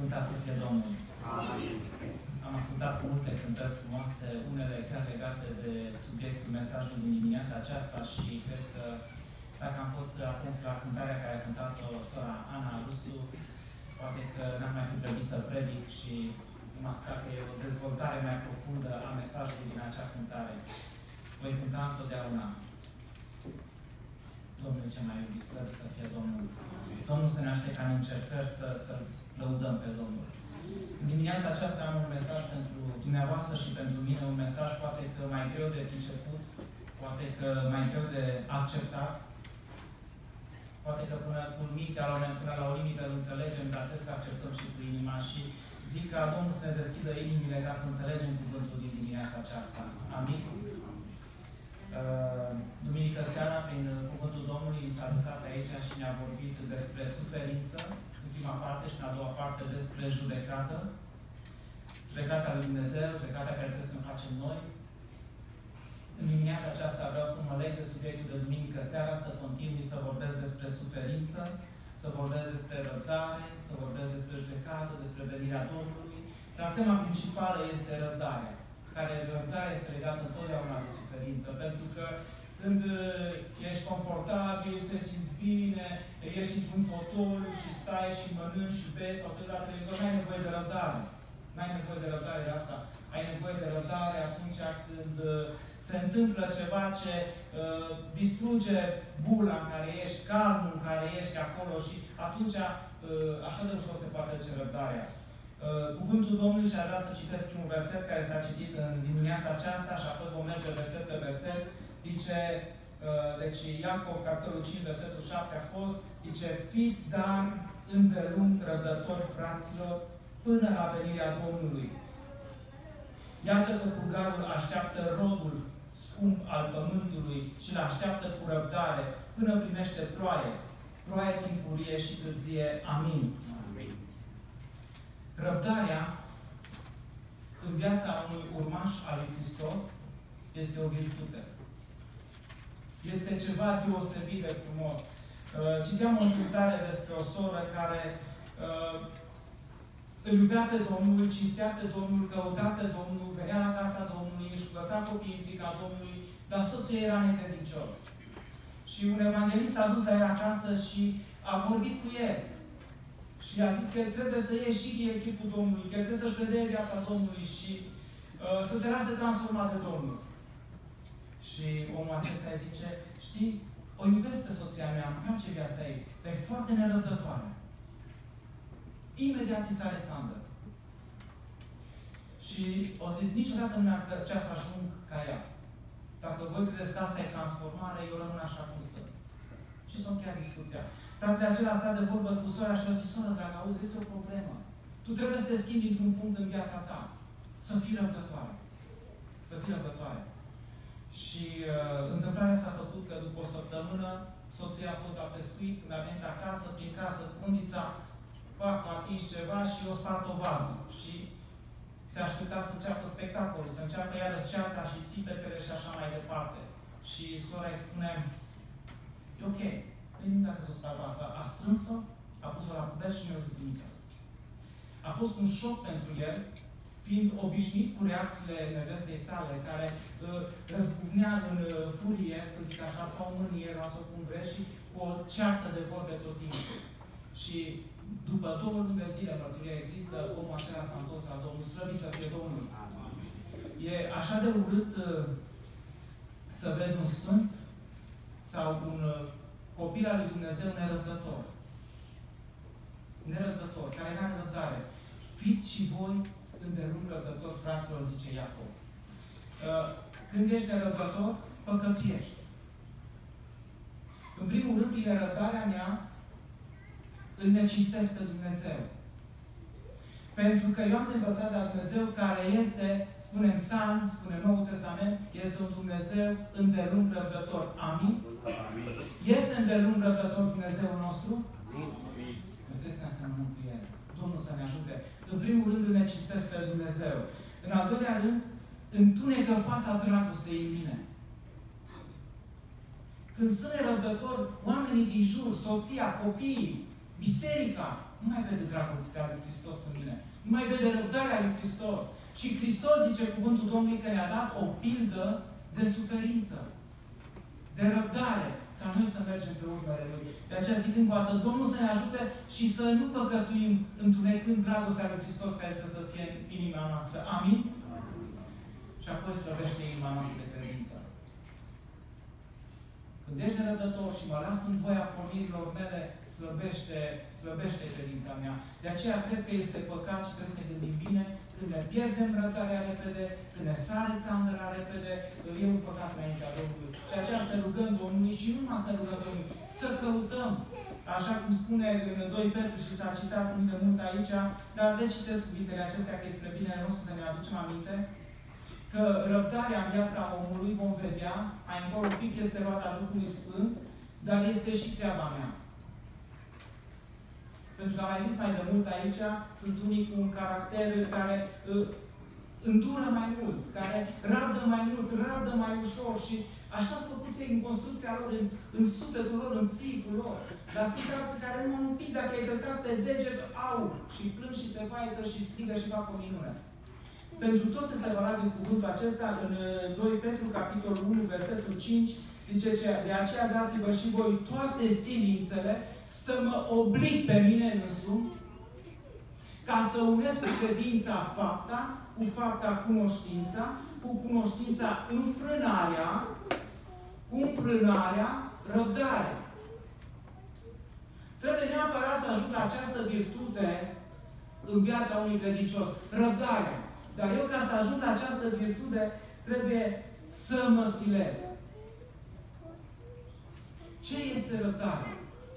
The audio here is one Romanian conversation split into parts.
Binecuvântat să fie Domnul. Amin. Am ascultat multe cântări frumoase, unele chiar legate de subiectul mesajului din dimineața aceasta și cred că dacă am fost atenți la cântarea care a cântat-o sora Ana Rusu, poate că n-am mai fi trebuit să predic și cred că e o dezvoltare mai profundă a mesajului din acea cântare. Voi cânta întotdeauna Domnul cel mai iubit, slăvit să fie Domnul. Domnul să ne aștepte ca în încercări să lăudăm pe Domnul. În dimineața aceasta am un mesaj pentru dumneavoastră și pentru mine, un mesaj poate că mai greu de priceput, poate că mai greu de acceptat, poate că până la o limită îl înțelegem, dar trebuie să acceptăm și cu inima și zic ca Domnul să ne deschidă inimile ca să înțelegem cuvântul din dimineața aceasta. Amin? Duminică seara, prin cuvântul Domnului, s-a lăsat aici și ne-a vorbit despre suferință, ultima parte și în a doua parte despre judecată. Judecata lui Dumnezeu, judecata care trebuie să ne facem noi. În dimineața aceasta vreau să mă leg de subiectul de duminică seara, să continui să vorbesc despre suferință, să vorbesc despre răbdare, să vorbesc despre judecată, despre venirea Domnului. Dar tema principală este răbdarea, care răbdarea este legată întotdeauna de suferință, pentru că când ești confortabil, te simți bine, ești într-un fotoliu și stai și mănânci și bei sau te la televizor, n-ai nevoie de răbdare. N-ai nevoie de răbdare de asta. Ai nevoie de răbdare atunci când se întâmplă ceva ce distruge bula în care ești, calmul în care ești acolo și atunci așa de ușor se poate duce răbdarea. Cuvântul Domnului și-a vrea să citesc primul verset care s-a citit în dimineața aceasta și apoi vom merge verset pe verset. Zice, deci Iacov, capitolul 5, versetul 7 a fost, zice, fiți dar îndelung răbdători, fraților, până la venirea Domnului. Iată că purgarul așteaptă rodul scump al pământului și îl așteaptă cu răbdare până primește ploaie. Ploaie timpurie și târzie. Amin. Amin. Răbdarea în viața unui urmaș al lui Hristos este o virtute. Este ceva deosebit de frumos. Citeam o întâmplare despre o soră care îl iubea pe Domnul, cinstea pe Domnul, căuta pe Domnul, venea la casa Domnului, își învăța copiii în frica Domnului, dar soțul era necredincios. Și un evanghelist s-a dus la ea acasă și a vorbit cu el. Și a zis că trebuie să ieși și din echipul Domnului, că trebuie să-și vedea viața Domnului și să se lase transformat de Domnul. Și omul acesta zice, știi, o iubesc pe soția mea, îmi place viața ei, dar e foarte nerăbdătoare. Imediat îi sare țandă. Și o zis, niciodată nu mi-ar plăcea să ajung ca ea. Dacă voi credeți că asta e transformare, eu rămân așa cum sunt. Și s-a încheiat discuția. Fratele acela a stat de vorbă cu sora și a zis, soră, dragă, auzi, este o problemă. Tu trebuie să te schimbi într-un punct în viața ta. Să fii răbdătoare. Să fii răbdătoare. Și întâmplarea s-a făcut că după o săptămână, soția a fost la pescuit, când a venit acasă, prin casă, undița, a atins ceva și o spart o vază. Și se aștepta să înceapă spectacolul, să înceapă iarăși cearta și țipetele și așa mai departe. Și sora îi spune, e ok, nu nimic dacă să o spart vasa. A strâns-o, a pus-o la cubert și nu i-a zis nimic. A fost un șoc pentru el, fiind obișnuit cu reacțiile nevestei sale, care răzbufnea în furie, să zic așa, sau în mânie, sau cum vreți, și cu o ceartă de vorbe tot timpul. Și după 2 luni de zile, mărturia există, omul acela s-a întors la Domnul, slăvit să fie Domnul. E așa de urât să vezi un sfânt sau un copil al lui Dumnezeu nerăbdător. Nerăbdător, care n-are răbdare. Fiți și voi îndelung răbdători, fraților, zice Iacov. Când ești nerăbdător, păcătuiești. În primul rând, prin nerăbdarea mea, îl necinstesc pe Dumnezeu. Pentru că eu am învățat de la Dumnezeu care este, spune în Psalm, spune în Noul Testament, este un Dumnezeu îndelung răbdător. Amin? Amin. Este îndelung răbdător Dumnezeul nostru? Amin. Nu trebuie să ne asemănăm cu El. Domnul să ne ajute. În primul rând îl necinstesc pe Dumnezeu. În al doilea rând, întunecă fața dragostei în mine. Când sunt nerăbdători, oamenii din jur, soția, copiii, biserica, nu mai vede dragostea lui Hristos în mine. Nu mai vede răbdarea lui Hristos. Și Hristos, zice cuvântul Domnului, că ne-a dat o pildă de suferință. De răbdare. Ca noi să mergem pe urmele Lui. De aceea zic încă o dată, Domnul să ne ajute și să nu păcătuim întunecând dragostea lui Hristos care trebuie să fie în inima noastră. Amin? Și apoi slăbește inima noastră de credință. Când ești nerăbdător și mă las în voia pornirilor mele, slăbește credința mea. De aceea cred că este păcat și trebuie să ne gândim bine când ne pierdem răbdarea repede, când ne sare țandăra repede, e un păcat înaintea Domnului. De aceea să rugăm Domnului și nu numai să rugăm Domnului, să căutăm. Așa cum spune în 2 Petru și s-a citat de mult aici, dar de citesc cuvintele acestea că este binele nostru să ne aducem aminte, că răbdarea în viața omului, vom vedea, mai încolo un pic este roata Duhului Sfânt, dar este și treaba mea. Pentru că am mai zis mai de mult aici, sunt unii cu un caracter care îndură mai mult, care rabdă mai mult, rabdă mai ușor și așa s-au făcut ei în construcția lor, în sufletul lor, în psihicul lor. Dar sunt alții care numai un pic, dacă ai călcat pe deget, au și plâng și se vaită și strigă și fac o minune. Pentru toți este valabil cuvântul acesta în 2 Petru, capitolul 1, versetul 5, zice că de aceea dați-vă și voi toate silințele să mă oblig pe mine însumi, ca să unesc cu credința fapta, cu fapta cunoștința, cu cunoștința înfrânarea, cu înfrânarea răbdarea. Trebuie neapărat să ajung la această virtute în viața unui credincios. Răbdarea. Dar eu, ca să ajung la această virtute, trebuie să mă silesc. Ce este răbdarea?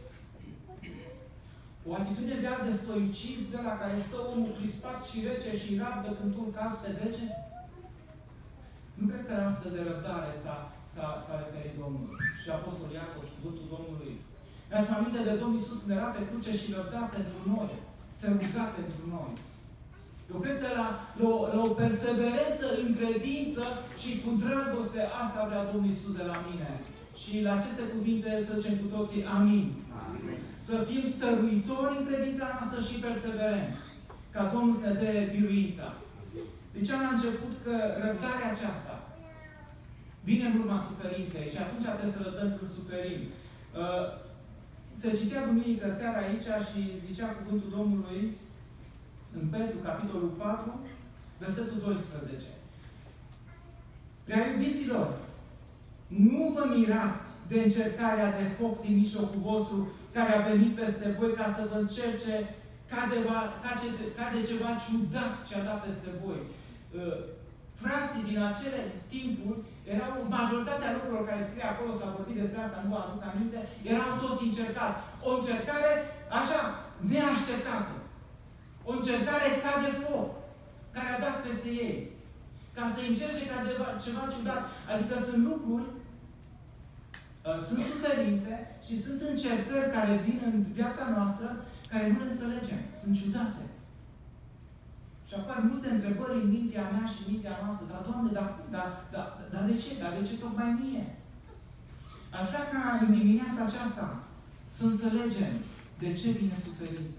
O atitudine de stoicism de la care stă omul crispat și rece și rabdă când tu cazi pe deget? Nu cred că la astfel de răbdare s-a referit Domnul și Apostolul Iacov și cuvântul Domnului. Mi-aș aminte de Domnul Iisus când era pe cruce și răbda pentru noi. Se ruga pentru noi. Eu cred că la o perseverență în credință și cu dragoste, asta vrea Domnul Iisus de la mine. Și la aceste cuvinte să zicem cu toții amin. Amin. Să fim stăruitori în credința noastră și perseverenți. Ca Domnul să ne dea biruința. Deci am la început că răbdarea aceasta vine în urma suferinței și atunci trebuie să răbdăm când suferim. Se citea duminică seara aici și zicea cuvântul Domnului în Petru, capitolul 4, versetul 12. Prea iubiților, nu vă mirați de încercarea de foc din mijlocul vostru care a venit peste voi ca să vă încerce ca de ceva ciudat ce a dat peste voi. Frații din acele timpuri, erau majoritatea lucrurilor care scrie acolo, s-a vorbit despre asta, nu vă aduc aminte, erau toți încercați. O încercare, așa, neașteptată. O încercare ca de foc, care a dat peste ei. Ca să încerce ca de ceva ciudat. Adică sunt lucruri, sunt suferințe și sunt încercări care vin în viața noastră, care nu le înțelegem. Sunt ciudate. Și apar multe întrebări în mintea mea și în mintea noastră. Dar, Doamne, dar de ce? Dar de ce tocmai mie? Aș vrea ca în dimineața aceasta să înțelegem de ce vine suferința.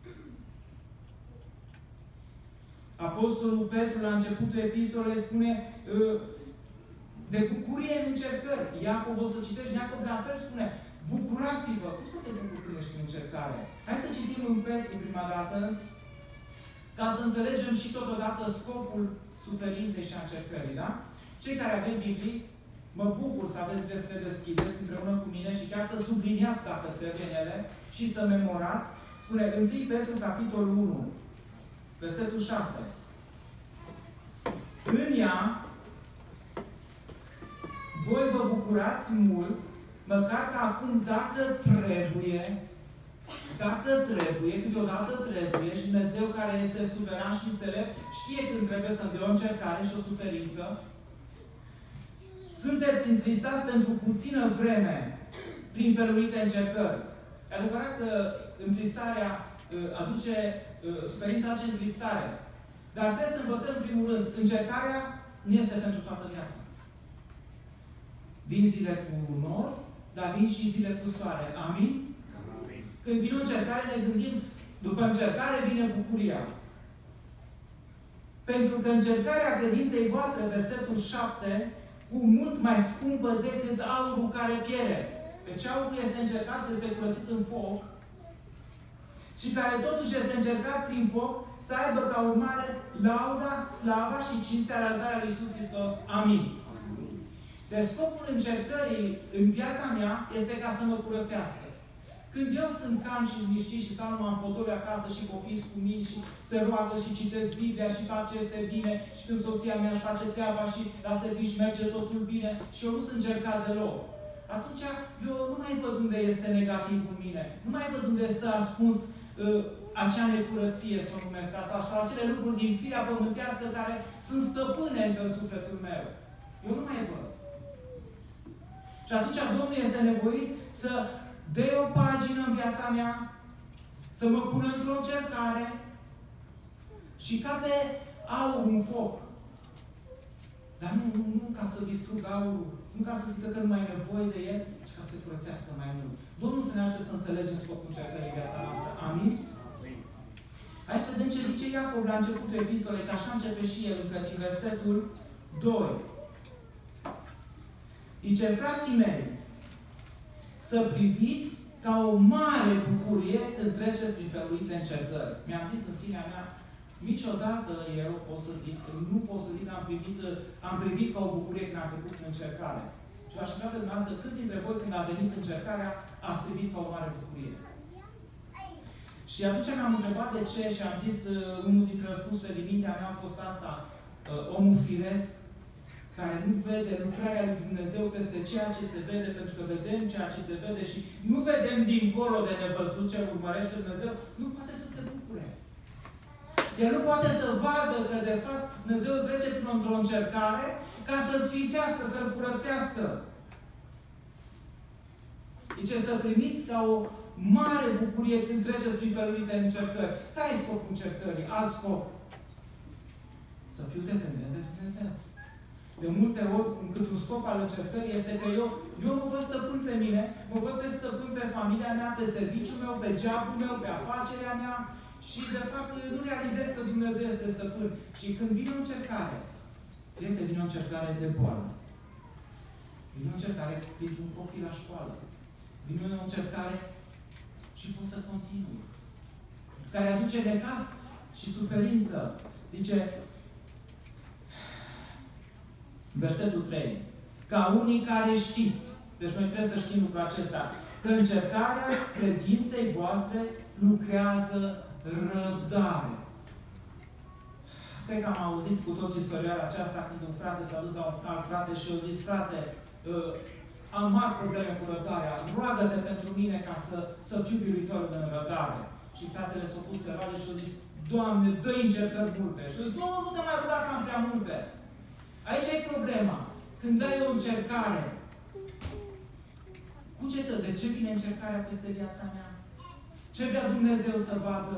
Apostolul Petru, la începutul epistolei, spune de bucurie în încercări. Iacov, o să citești, Iacov la fel spune, bucurați-vă. Cum să te bucuri când ești în încercare? Hai să citim în Petru prima dată, ca să înțelegem și totodată scopul suferinței și a încercării, da? Cei care avem Biblii, mă bucur să aveți să le deschideți împreună cu mine și chiar să subliniați dacă trebuie în ele și să memorați. Spune 1 Petru, capitolul 1, versetul 6. În ea, voi vă bucurați mult, măcar că acum, dacă trebuie, câteodată trebuie, și Dumnezeu care este suveran și înțelept, știe când trebuie să-mi dea o încercare și o suferință. Sunteți întristați pentru puțină vreme prin felurite încercări. E adevărat că întristarea aduce, suferința aduce întristare. Dar trebuie să învățăm, în primul rând, încercarea nu este pentru toată viața. Vin zile cu nori, dar vin și zile cu soare. Amin? Când vine o încercare, ne gândim, După încercare vine bucuria. Pentru că încercarea credinței voastre, versetul 7, cu mult mai scumpă decât aurul care pierde. Deci aurul este încercat să este curățit în foc și care totuși este încercat prin foc să aibă ca urmare lauda, slava și cinstea la altarul lui Iisus Hristos. Amin. Deci scopul încercării în viața mea este ca să mă curățească. Când eu sunt calm și liniștit și stau numai în fotoliu acasă și copiii cu mine și se roagă și citesc Biblia și fac ce este bine și când soția mea își face treaba și la servici merge totul bine și eu nu sunt încercat deloc, atunci eu nu mai văd unde este negativ în mine. Nu mai văd unde este ascuns acea necurăție, să o numesc asta, sau acele lucruri din firea pământească care sunt stăpâne în sufletul meu. Eu nu mai văd. Și atunci Domnul este nevoit să dea o pagină în viața mea, să mă pună într-o încercare și ca pe aur în foc. Dar nu ca să distrug aurul, nu ca să zică că nu mai e nevoie de el, ci ca să curățească mai mult. Domnul să ne ajute să înțelegem scopul încercării în viața noastră. Amin? Hai să vedem ce zice Iacov la începutul epistolei, că așa începe și el, încă din versetul 2. Zice, frații mei, să priviți ca o mare bucurie când treceți prin felurite încercări. Mi-am zis în sinea mea, niciodată eu pot să zic, nu pot să zic că am privit ca o bucurie când am trecut în încercare. Și aș vrea pe dumneavoastră, câți dintre voi când a venit încercarea, ați privit ca o mare bucurie? Și atunci mi-am întrebat de ce și am zis, unul dintre răspunsurile din mintea mea a fost asta, omul firesc, care nu vede lucrarea lui Dumnezeu peste ceea ce se vede, pentru că vedem ceea ce se vede și nu vedem dincolo de nevăzut ce urmărește Dumnezeu, nu poate să se bucure. El nu poate să vadă că, de fapt, Dumnezeu trece printr-o încercare ca să-l sfințească, să-l curățească. Zice, să primiți ca o mare bucurie când treceți prin felurite încercări. Care e scopul încercării? Alt scop. Să fiu dependent de Dumnezeu. De multe ori, cât un scop al încercării este că eu mă văd stăpân pe mine, mă văd pe stăpân pe familia mea, pe serviciul meu, pe jobul meu, pe afacerea mea și, de fapt, nu realizez că Dumnezeu este stăpân. Și când vine o încercare, cred că vine o încercare de boală. Vine o încercare pentru un copil la școală. Vine o încercare și pot să continui. Care aduce necaz și suferință. Zice, versetul 3. Ca unii care știți. Deci noi trebuie să știm lucrul acesta. Că încercarea credinței voastre lucrează răbdare. Cred că am auzit cu toți istoria aceasta când un frate s-a dus la un alt frate și a zis, frate, am mari probleme cu răbdarea. Roagă-te pentru mine ca să fiu biruitor în răbdare. Și fratele s-a pus să roage și a zis, Doamne, dă încercări multe. Și a zis, nu te mai ruga cam prea multe. Aici e problema. Când dai o încercare, cugetă, de ce vine încercarea peste viața mea? Ce vrea Dumnezeu să vadă?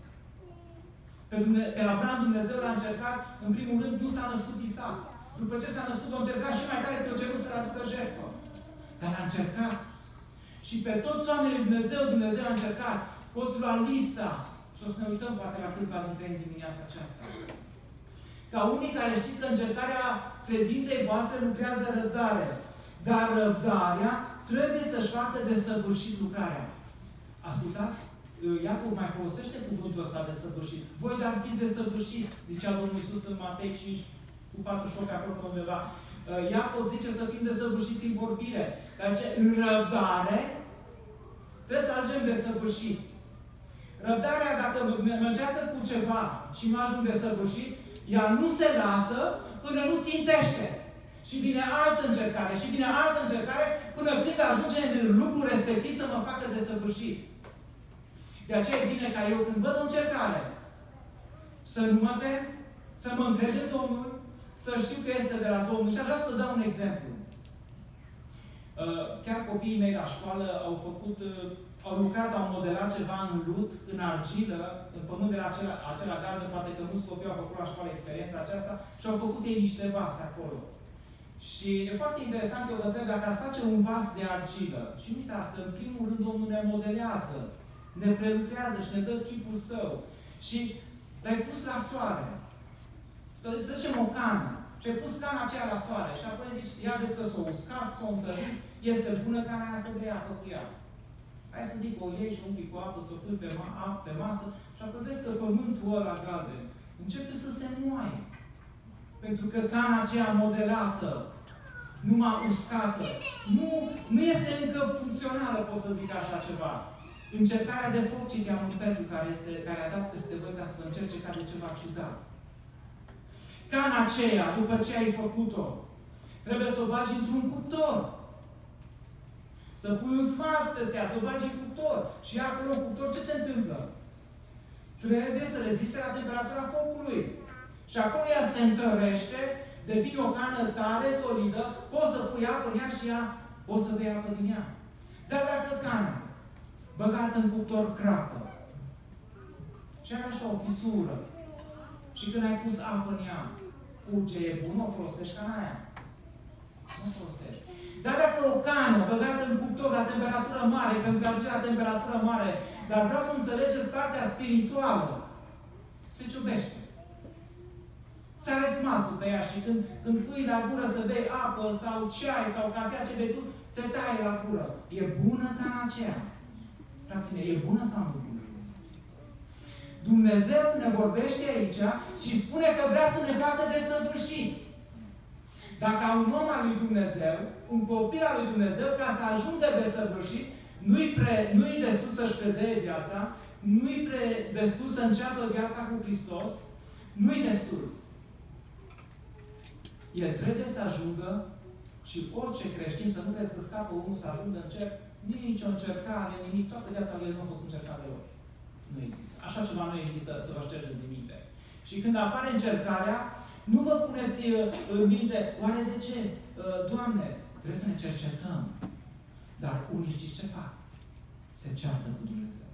Pe Avram Dumnezeu l-a încercat, în primul rând, nu s-a născut Isaac. După ce s-a născut, a încercat și mai tare, pe cerut să-l aducă jertfă. Dar l-a încercat. Și pe toți oamenii Dumnezeu a încercat. Poți lua lista. Și o să ne uităm poate la câțiva dintre ei în dimineața aceasta. Ca unii care știți că încercarea credinței voastre lucrează răbdare. Dar răbdarea trebuie să-și facă de săvârșit lucrarea. Ascultați? Iacov mai folosește cuvântul ăsta de săvârșit. Voi dar fiți de săvârșiți, zicea Domnul Iisus în Matei 5, cu 48 acolo undeva. Iacov zice să fim de săvârșiți în vorbire. Dar zice, în răbdare trebuie să ajungem de săvârșiți. Răbdarea, dacă mă încearcă cu ceva și nu ajung de săvârșit, ea nu se lasă până nu țintește. Și vine altă încercare, și vine altă încercare, până când ajunge în lucrul respectiv să mă facă de săvârșit. De aceea e bine ca eu, când văd o încercare, să nu mă tem, să mă încred în Domnul, să știu că este de la Domnul. Și aș vrea să vă dau un exemplu. Chiar copiii mei la școală au lucrat, au modelat ceva în lut, în argilă, în pământ de la acela galben, poate că mulți copii au făcut la școală experiența aceasta și au făcut ei niște vase acolo. Și e foarte interesant, eu întreb, dacă ați face un vas de argilă, și nu uitați că în primul rând Domnul ne modelează ne prelucrează și ne dă chipul său. Și l-ai pus la soare. Să zicem o cană. Și ai pus cana aceea la soare. Și apoi zici, ia vezi că s-o uscat, s-o întărit, este bună cana aia să bei apă cu ea. Hai să zic, o iei și un pic cu apă, ți-o pui pe masă și apoi vezi că pământul ăla galben începe să se moaie. Pentru că cana aceea modelată, numai uscată, nu este încă funcțională, pot să zic așa ceva. Încercarea de foc, citeam un Petru care a dat peste voi ca să vă încerce ca de ceva ciudat. Cana aceea, după ce ai făcut-o, trebuie să o bagi într-un cuptor. Să pui un smalț peste ea, să o bagi în cuptor. Și acolo în cuptor ce se întâmplă? Trebuie să reziste la temperatura focului. Și acolo ea se întărește, devine o cană tare, solidă, poți să pui apă în ea și ea, poți să bei apă din ea. Dar dacă cana, băgată în cuptor, crapă, și are așa o fisură, și când ai pus apă în ea, curge, e bun, o folosești cana aia? Nu folosești. Dar dacă o cană băgată în cuptor la temperatură mare, pentru că ajunge la temperatură mare, dar vreau să înțelegeți partea spirituală, se ciubește. Sare smalțul pe ea și când pui la gură să bei apă sau ceai sau cafea ce bei tu, te taie la gură. E bună cana aceea. Frații mei, e bună sau nu bună? Dumnezeu ne vorbește aici și spune că vrea să ne facă desăvârșiți. Dacă un om al lui Dumnezeu, un copil al lui Dumnezeu, ca să ajungă desăvârșit, nu-i destul să-și predeie viața, nu-i destul să înceapă viața cu Hristos, nu-i destul. El trebuie să ajungă și orice creștin, să nu crezi că scapă unul să ajungă în cer, nici o încercare, nimic, toată viața lui nu a fost încercat deloc. Nu există. Așa ceva nu există să vă ștergeți din minte. Și când apare încercarea, nu vă puneți în minte, oare de ce? Doamne, trebuie să ne cercetăm. Dar unii știți ce fac? Se ceartă cu Dumnezeu.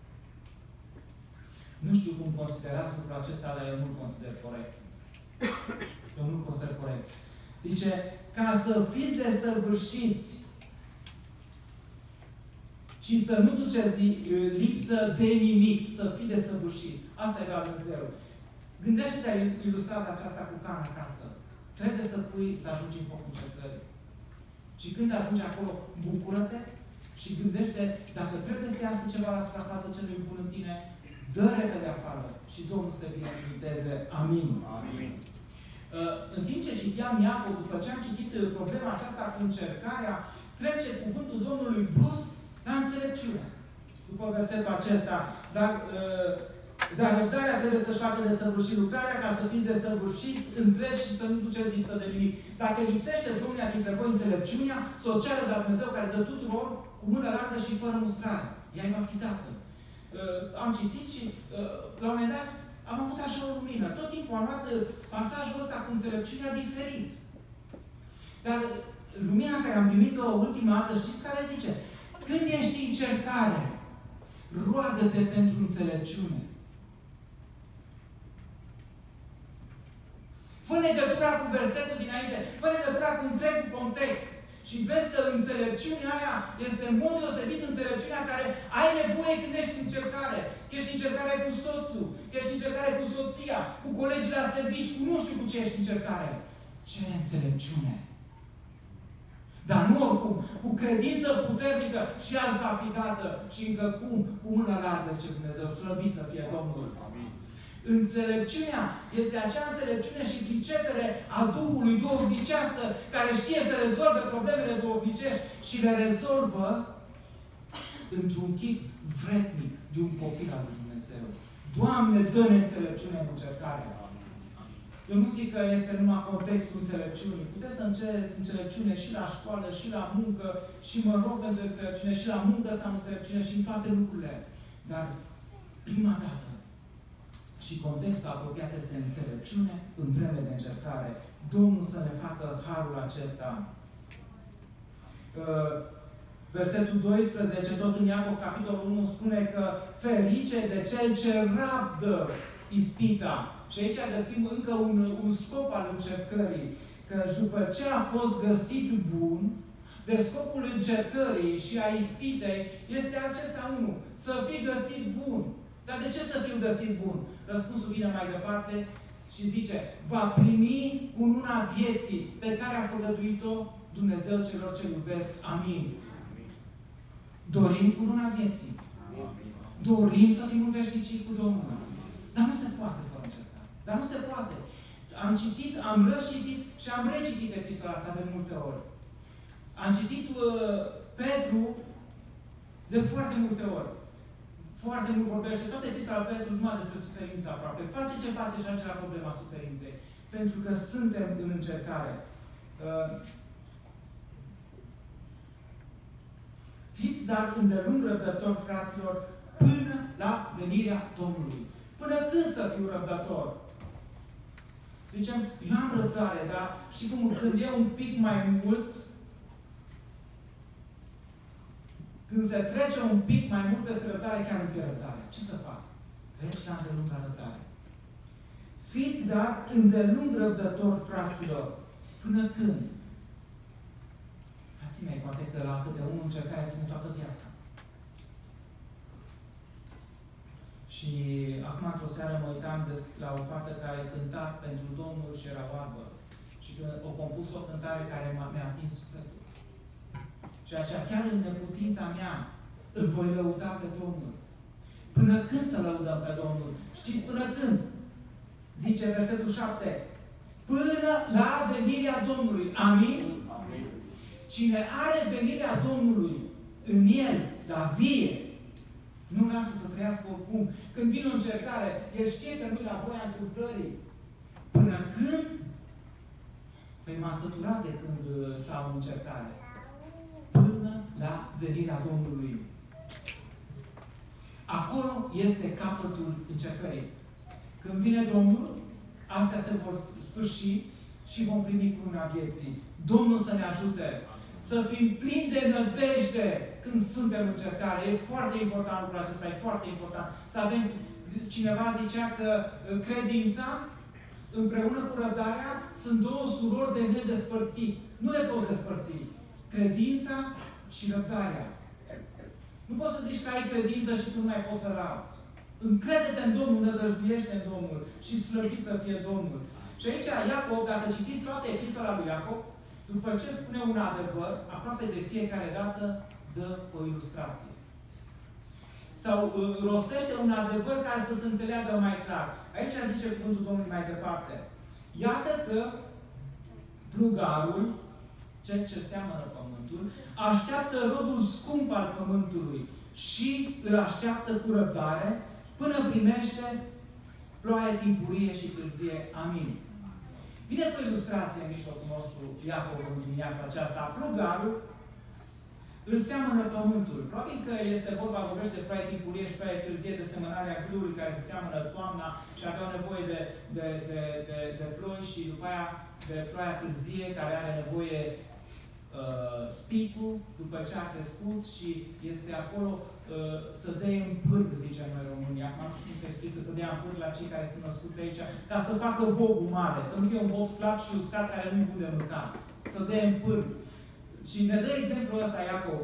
Nu știu cum considerați lucrul acesta, dar eu nu-l consider corect. Eu nu-l consider corect. Zice, ca să fiți desăvârșiți și să nu duceți lipsă de nimic, să fii desăvârșit. Asta e la Dumnezeu. Gândește-te, ai ilustrat aceasta cu cana acasă. Trebuie să ajungi în focul încercării. Și când ajungi acolo, bucură-te și gândește, dacă trebuie să iasă ceva la suprafață celui bun în tine, dă repede afară și Domnul să te binecuvânteze. Amin. Amin. În timp ce citeam Iacov, după ce am citit problema aceasta cu încercarea, trece cuvântul Domnului brusc la înțelepciune. După versetul acesta, dar răbdarea trebuie să-și facă desăvârșit lucrarea ca să fiți desăvârșiți, întregi și să nu duceți lipsă de nimic. Dacă lipsește Domnul dintre voi înțelepciunea, să o ceară de la Dumnezeu care dă tuturor cu mână largă și fără mustrare. Ea îi va fi dată. Am citit și la un moment dat am avut așa o lumină. Tot timpul am luat pasajul ăsta cu înțelepciunea diferit. Dar lumina care am primit-o ultima dată, știți care zice? Când ești în încercare, roagă-te pentru înțelepciune. Fă legătura cu versetul dinainte, fă legătura cu întregul context. Și vezi că înțelepciunea aia este în mod deosebit înțelepciunea care ai nevoie când ești în încercare. Că ești în încercare cu soțul, că ești în încercare cu soția, cu colegii la servici, cu nu știu cu ce ești în încercare. Cere înțelepciune. Dar nu oricum, cu credință puternică și azi va fi dată și încă cum? Cu mână largă, zice Dumnezeu, slăvit să fie Domnul. Amin. Înțelepciunea este acea înțelepciune și pricepere a Duhului duhovnicească care știe să rezolve problemele duhovnicești și le rezolvă într-un chip vrednic de un copil al lui Dumnezeu. Doamne, dă-ne înțelepciune în încercare. Eu nu zic că este numai contextul înțelepciunii. Puteți să încereți înțelepciune și la școală, și la muncă, și mă rog pentru înțelepciune, și la muncă să am înțelepciune, și în toate lucrurile. Dar prima dată și contextul apropiat este înțelepciune în vreme de încercare. Domnul să ne facă harul acesta. Versetul 12, tot în Iacov, capitolul 1, spune că ferice de cel ce rabdă ispita. Și aici găsim încă un scop al încercării. Că după ce a fost găsit bun, de scopul încercării și a ispitei este acesta unul. Să fii găsit bun. Dar de ce să fiu găsit bun? Răspunsul vine mai departe și zice, va primi cununa vieții pe care a făgăduit-o Dumnezeu celor ce iubesc. Amin. Dorim cununa vieții. Dorim să fim în veșnicii cu Domnul. Dar nu se poate fără încercare. Dar nu se poate. Am citit, am răscitit și am recitit epistola asta de multe ori. Am citit Petru de foarte multe ori. Foarte mult vorbește. Toată epistola Petru numai despre suferință aproape. Face ce face și acela problema suferinței. Pentru că suntem în încercare. Fiți dar îndelung răbdători, fraților, până la venirea Domnului. Până când să fiu răbdător? Deci, eu am răbdare, dar și cum când e un pic mai mult, când se trece un pic mai mult peste răbdare, chiar nu pierd răbdare. Ce să fac? Treci la îndelungă răbdare. Fiți dar îndelung răbdători, fraților. Până când? Frații mei, poate că la câte unul încercare ține toată viața. Și acum, într-o seară, mă uitam la o fată care cânta pentru Domnul și era oarbă. Și o compus o cântare care mi-a atins sufletul. Și așa, chiar în neputința mea, îl voi lăuda pe Domnul. Până când să lăudăm pe Domnul? Știți până când? Zice versetul 7. Până la venirea Domnului. Amin? Amin. Cine are venirea Domnului în el, la vie, nu lasă să trăiască oricum. Când vine o încercare, el știe că nu-i la voia întâmplării. Până când? Păi m-a săturat de când stau în încercare. Până la venirea Domnului. Acolo este capătul încercării. Când vine Domnul, astea se vor sfârși și vom primi cununa vieții. Domnul să ne ajute să fim plini de nădejde când suntem în încercare. E foarte important lucrul acesta, e foarte important. Să avem, cineva zicea că credința împreună cu răbdarea sunt două surori de nedespărțit. Nu le poți despărți. Credința și răbdarea. Nu poți să zici că ai credință și tu nu mai poți să rabzi. Încrede-te în Domnul, nădăjduiește în Domnul și slăvit să fie Domnul. Și aici Iacob, dacă citiți toată epistola lui Iacob, după ce spune un adevăr, aproape de fiecare dată dă o ilustrație. Sau rostește un adevăr care să se înțeleagă mai clar. Aici zice cuvântul Domnului mai departe. Iată că plugarul, cel ce seamănă pământul, așteaptă rodul scump al pământului și îl așteaptă cu răbdare până primește ploaie timpurie și târzie. Amin. Vine cu ilustrație în mijlocul nostru, Iacob, în dimineața aceasta. Plugarul îl seamănă pământul. Probabil că este vorba, vorbește de ploaie timpurie și ploaie târzie, de semănarea grâului care se seamănă toamna și aveau nevoie de ploi și după aia de ploaia târzie care are nevoie spicul, după ce a crescut și este acolo să dea în pârg, zicem noi România. Acum nu știu cum se explică să dea în pârg la cei care sunt născuți aici, ca să facă bobul mare, să nu fie un bob slab și uscat care nu-i bun de mâncat. Să dea în pârg. Și ne dă exemplul ăsta, Iacob.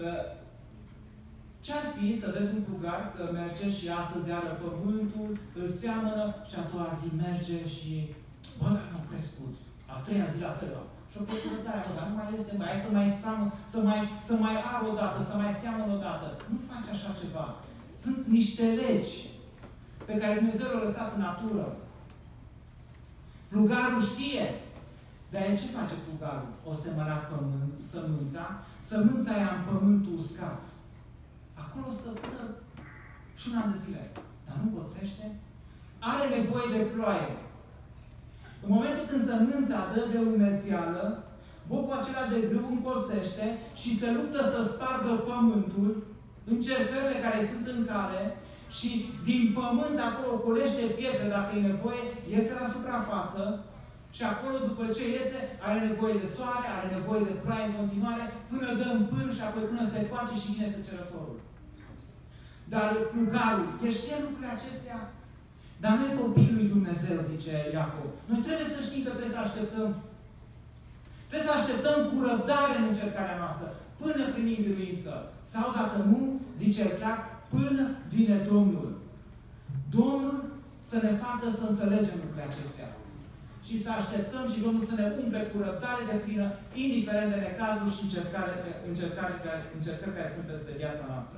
Ce-ar fi să vezi un plugar că merge și astăzi iară pământul, îl seamănă și a doua zi merge și bă, dar nu crescut. A treia zi la fel. Și o plăcurătare, dar nu mai iese, mai hai să mai ară odată, să mai seamănă odată. Nu faci așa ceva. Sunt niște legi pe care Dumnezeu le-a lăsat în natură. Plugarul știe. Dar ce face plugarul? O semăna sămânța aia în pământul uscat. Acolo stă până și un an de zile. Dar nu boțește. Are nevoie de ploaie. În momentul când sămânța dă de umezeală, bobul acela de grâu încolțește și se luptă să spargă pământul, încercările care sunt în cale, și din pământ acolo colește pietre dacă e nevoie, iese la suprafață și acolo după ce iese are nevoie de soare, are nevoie de ploaie în continuare, până dă în pâr și apoi până se coace și vine săcerătorul. Dar plugarul, el știe lucrurile acestea. Dar noi copiii lui Dumnezeu, zice Iacob, noi trebuie să știm că trebuie să așteptăm. Trebuie să așteptăm cu răbdare în încercarea noastră, până primim biruință. Sau, dacă nu, zice clar, până vine Domnul. Domnul să ne facă să înțelegem lucrurile acestea. Și să așteptăm și Domnul să ne umple cu răbdare de plină, indiferent de necazuri și încercări care sunt peste viața noastră.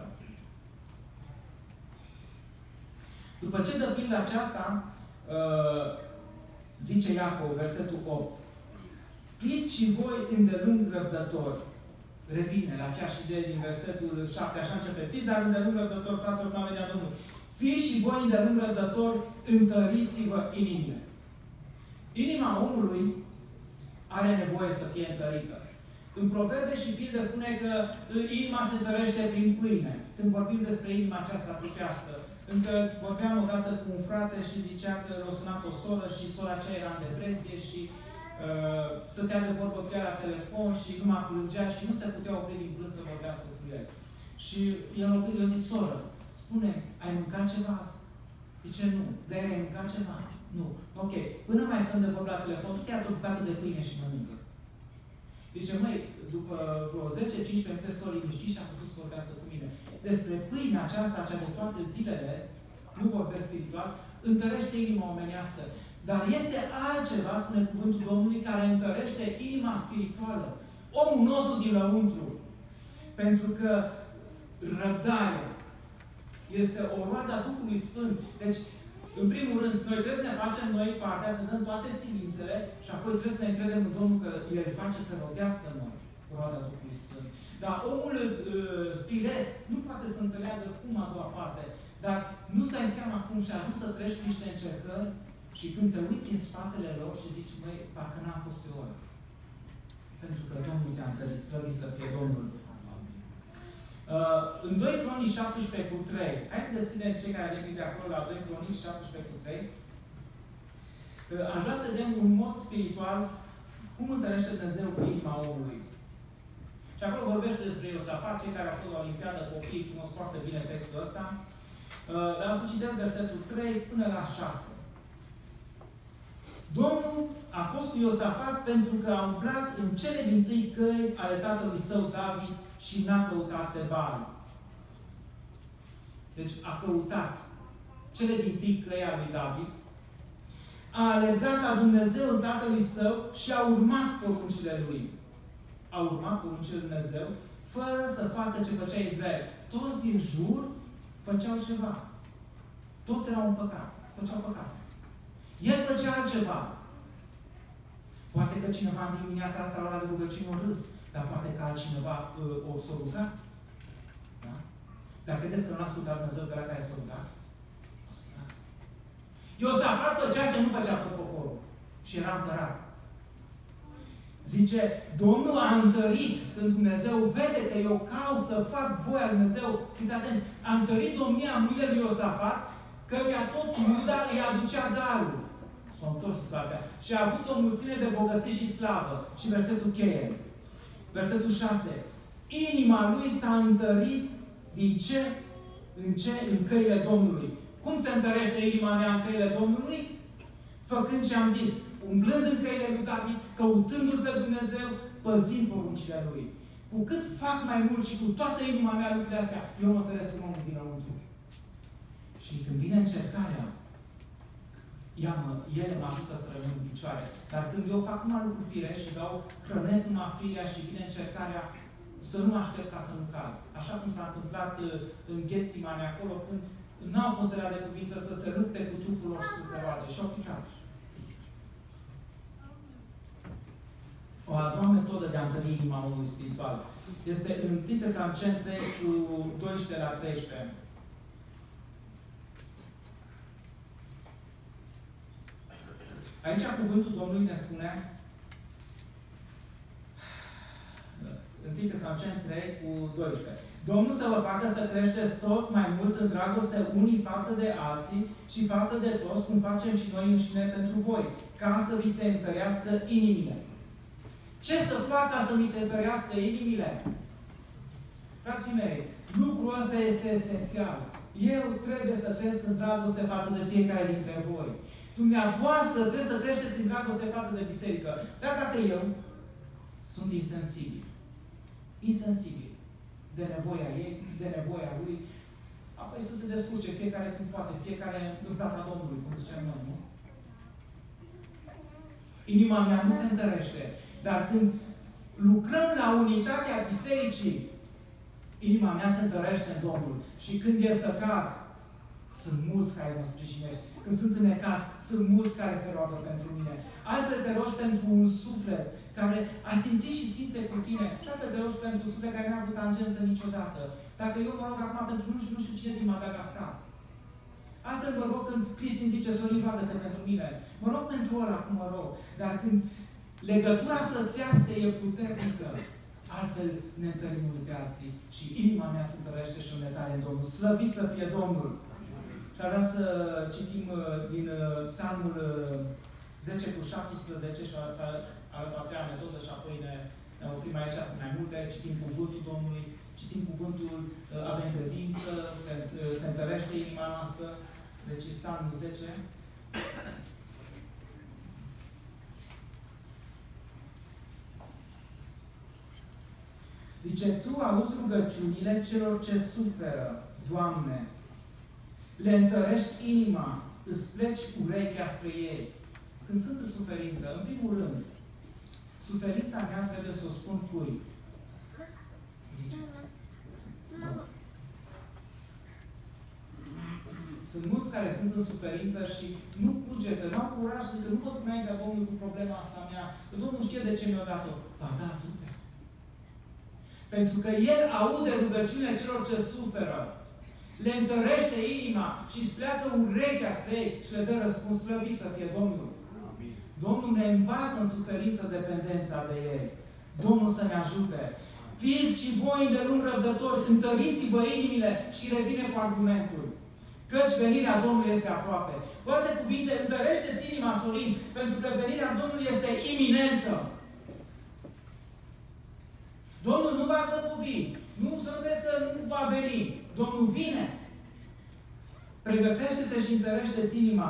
După ce dă pilda aceasta, zice Iacov, versetul 8, fiți și voi îndelung răbdători. Revine la aceeași idee din versetul 7, așa începe. Fiți dar îndelung răbdători, fraților, în venia Domnului. Fiți și voi îndelung răbdători, întăriți-vă inimile. Inima omului are nevoie să fie întărită. În Proverbe și Pilde spune că inima se întărește prin pâine. Când vorbim despre inima aceasta trupească, încă vorbeam odată cu un frate și zicea că l-a sunat o soră și sora aceea era în depresie și stătea de vorbă cu ea la telefon și numai plângea și nu se putea opri din plâns să vorbească cu el. Și el a zis, soră, spune, ai mâncat ceva azi? Zice, nu. De ai mâncat ceva? Nu. Ok. Până mai stăm de vorbă la telefon, tu te-ați o bucată de pâine și mănâncă. Zice, măi, după vreo 10-15 minute s-o liniștit și a putut să vorbească cu mine. Despre pâinea aceasta, cea de toate zilele, nu vorbesc spiritual, întărește inima omenească. Dar este altceva, spune cuvântul Domnului, care întărește inima spirituală. Omul nostru din lăuntru. Pentru că răbdarea este o roadă a Duhului Sfânt. Deci, în primul rând, noi trebuie să ne facem noi partea, să ne dăm toate silințele și apoi trebuie să ne încredem în Domnul că El face să rodească în noi roada Duhului Sfânt. Dar omul firesc nu poate să înțeleagă cum a doua parte. Dar nu-ți dai seama cum și ajuns să treci prin niște încercări și când te uiți în spatele lor și zici, măi, parcă n-am fost eu ăla. Pentru că Domnul te-a întărit, slăvit să fie Domnul. În 2 Cronici 17 cu 3, hai să deschidem cei care vin de acolo la 2 Cronici 17 cu 3. Aș vrea să vedem un mod spiritual cum întărește Dumnezeu cu inima omului. Și acolo vorbește despre Iosafat, cei care au fost la Olimpiadă, copii, cunosc foarte bine textul ăsta. Dar o să citesc versetul 3 până la 6. Domnul a fost cu Iosafat pentru că a umblat în cele dintâi căi ale tatălui său David și n-a căutat pe Baal. Deci a căutat cele dintâi căi ale lui David, a alergat la Dumnezeu tatălui său și a urmat poruncile lui. A urmat poruncile lui Dumnezeu fără să facă ce făcea Israel. Toți din jur făceau ceva. Toți erau în păcat. Făceau păcat. El făcea altceva. Poate că cineva în dimineața asta la ora de rugăciune o râs, dar poate că altcineva o s-o ruga. Da? Dar credeți că nu a ascultat Dumnezeu pe la care s-o ruga? Iosafat făcea ce nu făcea tot poporul. Și era împărat. Zice, Domnul a întărit când Dumnezeu vede că eu caut să fac voia lui Dumnezeu. Fiți atenți, a întărit domnia mâinile lui Iosafat, căruia tot Iuda îi aducea darul. S-a întors situația. Și a avut o mulțime de bogății și slavă. Și versetul cheie. Versetul 6. Inima lui s-a întărit din ce? În căile Domnului. Cum se întărește inima mea în căile Domnului? Făcând ce am zis. Umblând în căile lui David, căutându-L pe Dumnezeu, păzind poruncile Lui. Cu cât fac mai mult și cu toată inima mea lucrurile astea, eu mă întăresc în omul dinăuntru. Și când vine încercarea, ele mă ajută să rămân în picioare. Dar când eu fac numai lucruri firești și hrănesc numai firea și vine încercarea, să nu aștept ca să nu cad. Așa cum s-a întâmplat în Ghețimani acolo, când n-au considerat de cuvință să se lupte cu trupul lor și să se roage. Și au picat. O a doua metodă de a întări inima omului spiritual este în 1 Tesaloniceni 3 cu 12 la 13. Aici cuvântul Domnului ne spune în 1 Tesaloniceni 3 cu 12. Domnul să vă facă să creșteți tot mai mult în dragoste unii față de alții și față de toți, cum facem și noi înșine pentru voi, ca să vi se întărească inimile. Ce să fac ca să mi se întărească inimile? Frații mei, lucrul ăsta este esențial. Eu trebuie să cresc în dragoste față de fiecare dintre voi. Dumneavoastră trebuie să creșteți în dragoste față de biserică. Dar dacă eu sunt insensibili. Insensibili de nevoia ei, de nevoia lui. Apoi să se descurce fiecare cum poate, fiecare în plata Domnului, cum zicem noi, nu? Inima mea nu se întărește, dar când lucrăm la unitatea bisericii, inima mea se întărește în Domnul. Și când e să cad, sunt mulți care mă sprijinesc. Când sunt în necaz, sunt mulți care se roagă pentru mine. Altfel te rogi pentru un suflet care a simțit și simte cu tine. Altfel te rogi pentru un suflet care n-a avut tangență niciodată. Dacă eu mă rog acum pentru nu știu cine din Madagascar. Altfel mă rog când Cristi zice, Sorin, roagă-te pentru mine. Mă rog pentru ăla cum mă rog. Dar când legătura frățească e puternică, altfel ne întâlnim unii pe alții și inima mea se întărește și îmi tare în Domnul. Slăvit să fie Domnul! Și ar vrea să citim din Psalmul 10:17 și asta arată a treia metodă și apoi ne oprim aici, sunt mai multe, citim cuvântul Domnului, citim cuvântul, avem credință, se întărește inima noastră. Deci Psalmul 10. Zice, Tu auzi rugăciunile celor ce suferă, Doamne. Le întărești inima, îți pleci urechea spre ei. Când sunt în suferință, în primul rând, suferința mea trebuie să o spun cui? Ziceți. Sunt mulți care sunt în suferință și nu cugetă, nu au curaj să zică, nu pot înaintea Domnului cu problema asta mea, că Domnul știe de ce mi-a dat-o. Ba da, du-te. Pentru că El aude rugăciunea celor ce suferă. Le întărește inima și îți pleacă urechea spre ei și le dă răspuns, slăvit să fie Domnul. Amin. Domnul ne învață în suferință dependența de ei. Domnul să ne ajute. Fiți și voi îndelung răbdători, întăriți-vă inimile și revine cu argumentul. Căci venirea Domnului este aproape. Cu alte cuvinte, întărește-ți inima, Sorin, pentru că venirea Domnului este iminentă. Domnul nu va zăbovi. Nu să nu crezi că nu va veni. Domnul vine. Pregătește-te și întărește-ți inima.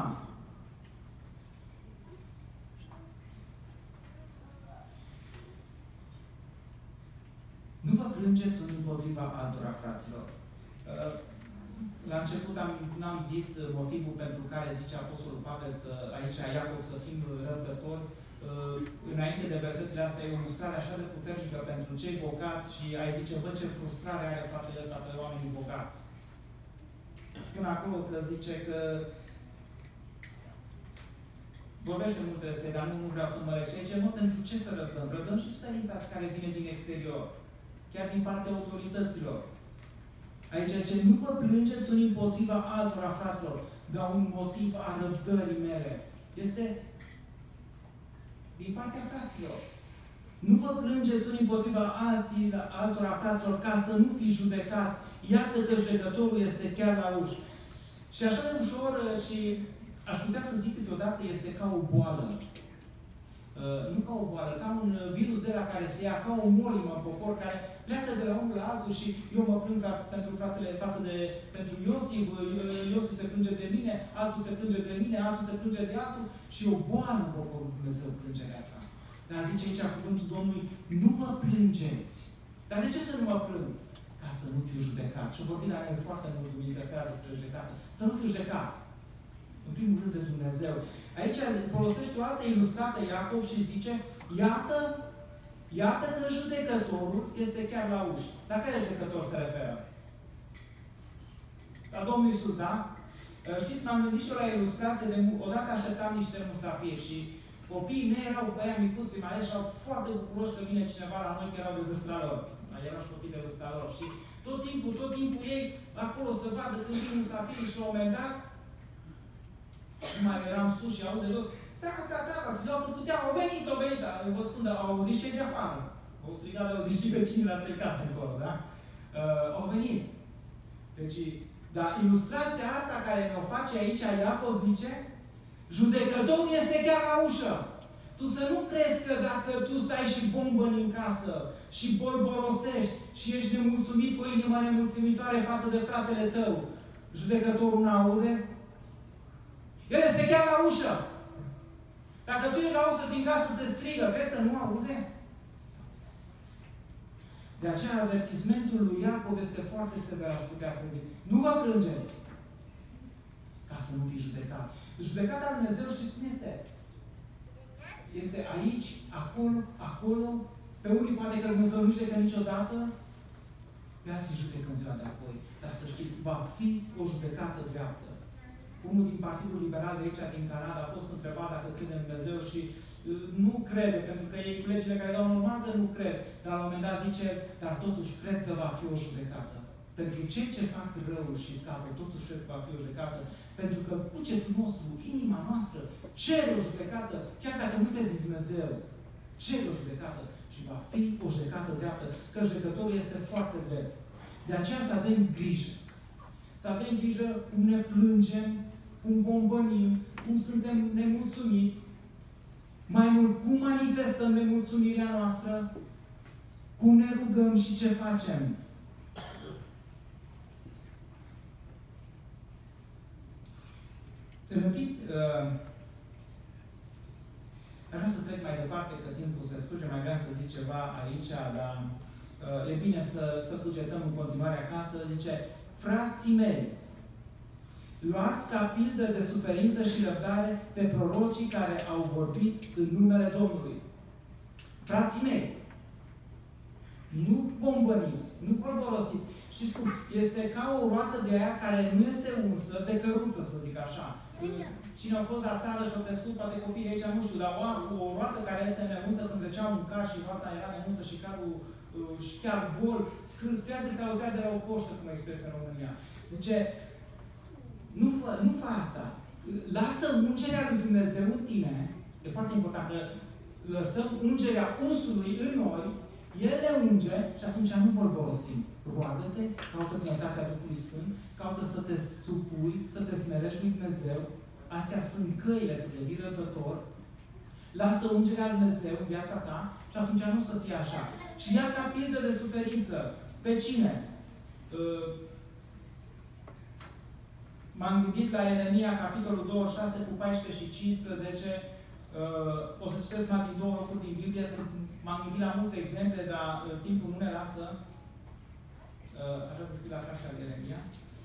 Nu vă plângeți unii împotriva altora, fraților. La început n-am zis motivul pentru care zice Apostolul Pavel aici Iacov să fim răbdători. Înainte de versetele astea e o ilustrare așa de puternică pentru cei bogați și ai zice, bă, ce frustrare are fratele ăsta pe oamenii bogați. Până acolo că zice că vorbește multe despre, dar nu vreau să mă reg. Și zice, mă, pentru ce să răbdăm? Răbdăm și suferința care vine din exterior. Chiar din partea autorităților. Aici zice, nu vă plângeți unii împotriva altora, fraților, dar un motiv a răbdării mele. Este din partea fraților. Nu vă plângeți unii împotriva altora, fraților, ca să nu fiți judecați. Iată că judecătorul este chiar la ușă. Și așa de ușor, și aș putea să zic câteodată, este ca o boală. Nu ca o boală, ca un virus de la care se ia, ca o molimă în popor, care pleacă de la unul la altul și eu mă plâng pentru fratele pentru Iosif, Iosif se plânge de mine, altul se plânge de mine, altul se plânge de altul și o boală în poporul Dumnezeu plângerea asta. Dar zice aici cuvântul Domnului, nu vă plângeți. Dar de ce să nu mă plâng? Ca să nu fiu judecat. Și vorbim la noi foarte mult duminică seara despre judecată. Să nu fiu judecat. În primul rând de Dumnezeu. Aici folosește o altă ilustrată Iacov și zice, iată că judecătorul este chiar la ușă. La care judecător se referă? La Domnul Iisus, da? Știți, m-am gândit și eu la ilustrație de odată așteptam niște musafiri și copiii mei erau băia micuți, mai ales, și erau foarte bucuroși că vine cineva la noi, că erau de vârsta lor. Erau și copii de vârsta lor. Și tot timpul ei acolo să vadă când vin musafirii și la un moment dat nu mai eram sus și aud de jos. Da, strigau că puteam, au venit. Vă spun, dar au auzit cei de afară. Au strigat, au auzit și vecinii la 3 case încolo, da? Au venit. Deci, dar ilustrația asta care ne-o face aici, Iacov zice, judecătorul este chiar la ușă. Tu să nu crezi că dacă tu stai și bombăni în casă și bolborosești și ești nemulțumit cu o inimă nemulțumitoare față de fratele tău, judecătorul nu aude? El este chiar la ușă. Dacă tu ești la ușă din casă se strigă, crezi că nu aude? De aceea, avertismentul lui Iacov este foarte sever, aș putea să zic. Nu vă plângeți ca să nu fiți judecat. Judecata lui Dumnezeu, știți cum este? Este aici, acolo, acolo. Pe unii poate că Dumnezeu nu judecă niciodată, pe alții judecă în ziua de apoi. Dar să știți, va fi o judecată dreaptă. Unul din Partidul Liberal de aici, din Canada, a fost întrebat dacă crede în Dumnezeu și nu crede, pentru că ei cu legile care dau normal că nu cred. Dar la un moment dat zice, dar totuși cred că va fi o judecată. Pentru cei ce fac răul și scapă, totuși cred că va fi o judecată. Pentru că cugetul nostru, inima noastră, cere o judecată, chiar dacă nu crezi în Dumnezeu. Cere o judecată și va fi o judecată dreaptă, că judecătorul este foarte drept. De aceea să avem grijă. Să avem grijă cum ne plângem, cum bombănim, cum suntem nemulțumiți, mai mult cum manifestăm nemulțumirea noastră, cum ne rugăm și ce facem. În timp, aș vrea să trec mai departe, că timpul se scurge, mai vreau să zic ceva aici, dar e bine să cugetăm în continuare acasă. Zice, frații mei, luați ca pildă de suferință și răbdare pe prorocii care au vorbit în numele Domnului. Frații mei, nu bombăniți, nu colborosiți. Știți cum? Este ca o roată de aia care nu este unsă, de căruță, să zic așa. Cine a fost la țară și a crescut, poate copiii aici, nu știu, dar o roată care este neunsă, când trecea un car și roata era neunsă și carul și chiar gol, scârțea de se auzea de la o poștă, cum expresia în România. Zice, nu fă asta. Lasă ungerea lui Dumnezeu în tine. E foarte important că lăsăm ungerea unsului în noi, El le unge și atunci nu bolborosim. Roagă-te, caută plinătatea Duhului Sfânt, caută să te supui, să te smerești lui Dumnezeu. Astea sunt căile să devii răbdător. Lasă ungerea lui Dumnezeu în viața ta și atunci nu să fie așa. Și ia ca pildă de suferință. Pe cine? M-am gândit la Ieremia, capitolul 26, cu 14 și 15. O să citesc mai din două locuri din Biblie. M-am gândit la multe exemple, dar timpul nu ne lasă. Aș vrea să scriu la cartea Ieremia.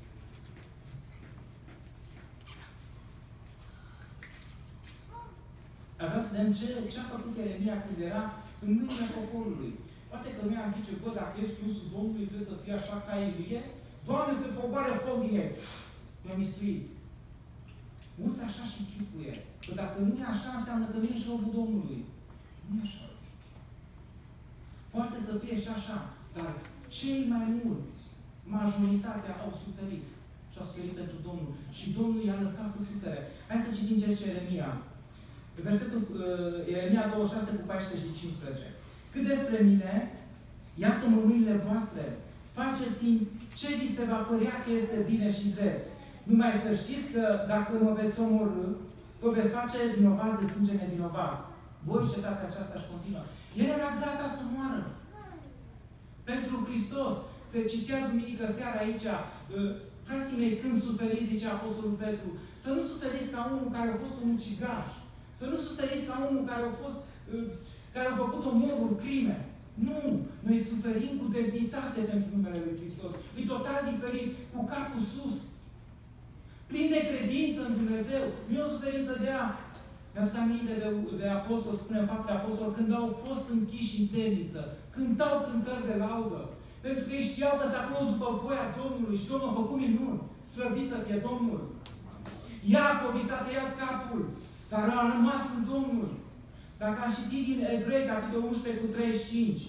Aș vrea să vedem ce a făcut Ieremia când era în mâinile poporului. Poate că noi am zice, bă, dacă ești unsul Domnului, trebuie să fie așa ca Ilie. Doamne, să poboare foc din el. Mi-a mistuit. Mulți așa și chipuie. Că dacă nu e așa, înseamnă că nu ești robul Domnului. Nu e așa. Poate să fie și așa, dar cei mai mulți, majoritatea, au suferit. Și au suferit pentru Domnul. Și Domnul i-a lăsat să sufere. Hai să citim ce zice Ieremia. Versetul Ieremia 26 cu 14 și 15. Cât despre mine, iată-mă mâinile voastre, faceți-mi ce vi se va părea că este bine și drept. Numai să știți că dacă mă veți omorî, vă veți face vinovați de sânge nevinovat. Voi cetatea aceasta și continuă. El era gata să moară. Pentru Hristos. Se citea duminică seara aici. Frații mei, când suferiți, zice Apostolul Petru, să nu suferiți ca unul care a fost un ucigaș. Să nu suferiți ca unul care a făcut omoruri, crime. Nu! Noi suferim cu demnitate pentru numele Lui Hristos. E total diferit, cu capul sus. Plin de credință în Dumnezeu. Nu e o suferință de a... Mi-aduc aminte de apostol, spune în Faptele Apostol, când au fost închiși în temniță, cântau cântări de laudă. Pentru că ei știau că se acolo după voia Domnului și Domnul a făcut minuni. Slăvit să fie Domnul. Iacov i s-a tăiat capul, dar a rămas în Domnul. Dacă am citit din Evrei, capitolul 11 cu 35,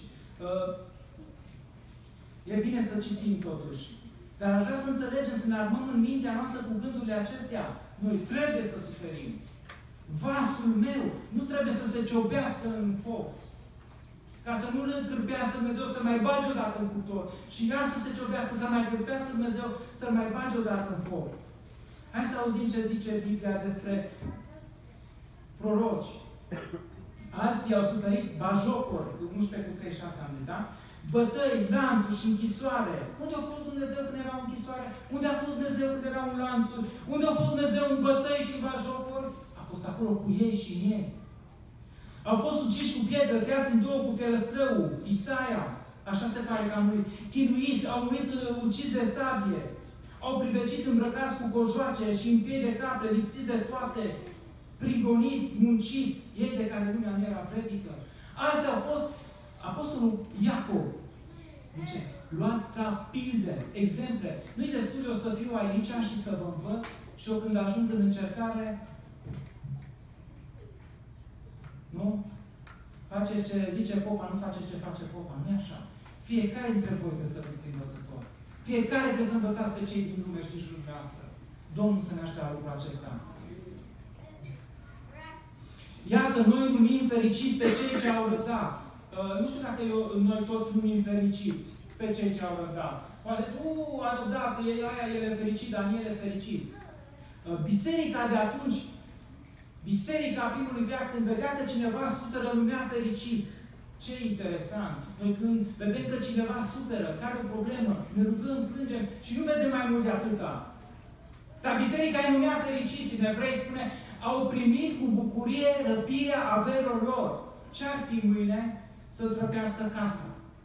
e bine să citim totuși. Dar aș vrea să înțelegem, să ne armăm în mintea noastră cu gândurile acestea. Noi trebuie să suferim. Vasul meu nu trebuie să se ciobească în foc. Ca să nu îl cârpească Dumnezeu să mai bage odată în cuptor. Și ea să se ciobească, să mai cârpească Dumnezeu să mai bage odată în foc. Hai să auzim ce zice Biblia despre proroci. Alții au suferit bajocori, 11 cu 36 am zis, da? Bătăi, lanțuri și închisoare. Unde a fost Dumnezeu când era o închisoare? Unde a fost Dumnezeu când era un lanțuri? Unde a fost Dumnezeu în bătăi și bajocori? A fost acolo cu ei și în ei. Au fost uciși cu pietre, tăiați în două cu fierăstrăul, Isaia. Așa se pare că au murit. Chinuiți, au murit uciși de sabie. Au privegit îmbrăcați cu cojoace și în piei de capre, lipsiți de toate, prigoniți, munciți, ei de care lumea nu era vrednică. Astea au fost Apostolul Iacov. Zice, luați ca pilde, exemple. Nu-i destul eu să fiu aici și să vă învăț și eu când ajung în încercare, nu? Faceți ce zice popa, nu faceți ce face popa. Nu e așa. Fiecare dintre voi trebuie să fiți învățători. Fiecare trebuie să învățați pe cei din lume și din jurul noastră. Domnul să ne ajute la lucrul acesta. Iată, noi numim fericiți pe cei ce au răbdat. Nu știu dacă noi toți numim fericiți pe cei ce au răbdat. Poate, a răbdat, el e fericit, dar nu el e fericit. Biserica de atunci, biserica primului veac, când vedea că cineva suferă, numea fericit. Ce interesant! Noi când vedem că cineva suferă, că are o problemă, ne rugăm, plângem și nu vedem mai mult de atâta. Dar biserica îi numea fericiți. În Evrei spune, au primit cu bucurie răpirea averilor lor. Ce-ar fi mâine să-ți răpească casa?